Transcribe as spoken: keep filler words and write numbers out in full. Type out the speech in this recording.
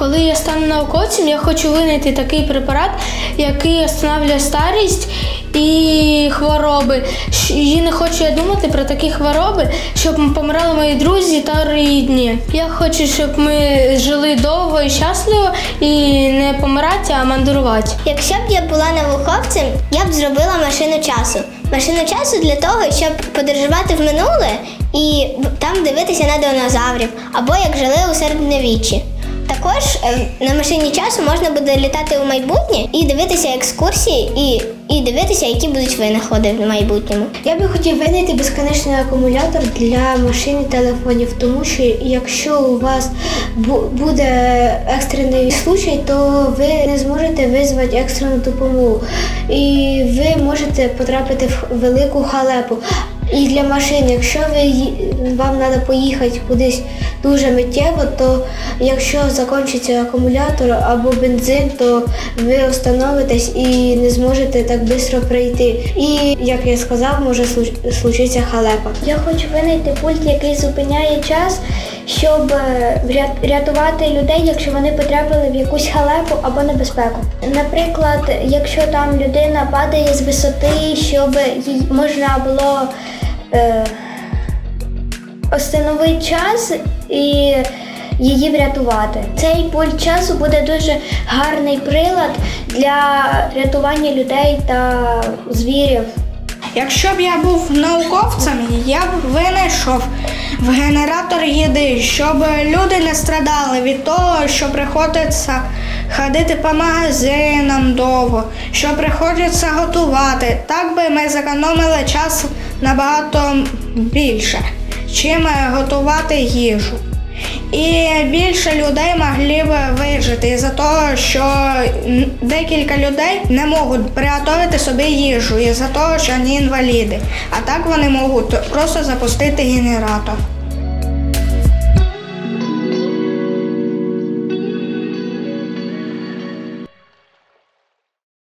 Коли я стану науковцем, я хочу винайти такий препарат, який останавлює старість і хвороби. І не хочу я думати про такі хвороби, щоб помирали мої друзі та рідні. Я хочу, щоб ми жили довго і щасливо і не помирати, а мандрувати. Якщо б я була науковцем, я б зробила машину часу. Машину часу для того, щоб подорожувати в минуле і там дивитися на динозаврів, або як жили у середньовіччі. Також на машині часу можна буде літати у майбутнє і дивитися екскурсії, і, і дивитися, які будуть винаходи в майбутньому. Я би хотів винайти безконечний акумулятор для машин і телефонів, тому що якщо у вас буде екстрений случай, то ви не зможете визвати екстрену допомогу. І ви можете потрапити в велику халепу. І для машин, якщо ви, вам треба поїхати кудись дуже миттєво, то якщо закінчиться акумулятор або бензин, то ви остановитесь і не зможете так швидко прийти. І, як я сказав, може случитися халепа. Я хочу винайти пульт, який зупиняє час, щоб рятувати людей, якщо вони потрапили в якусь халепу або небезпеку. Наприклад, якщо там людина падає з висоти, щоб їй можна було е, остановити час і її врятувати. Цей пульт часу буде дуже гарний прилад для рятування людей та звірів. Якщо б я був науковцем, я б винайшов в генератор їди, щоб люди не страдали від того, що приходиться ходити по магазинам довго, що приходиться готувати. Так би ми зекономили час набагато більше, чим готувати їжу. І більше людей могли б вижити із-за того, що декілька людей не можуть приготувати собі їжу із-за того, що вони інваліди. А так вони можуть просто запустити генератор.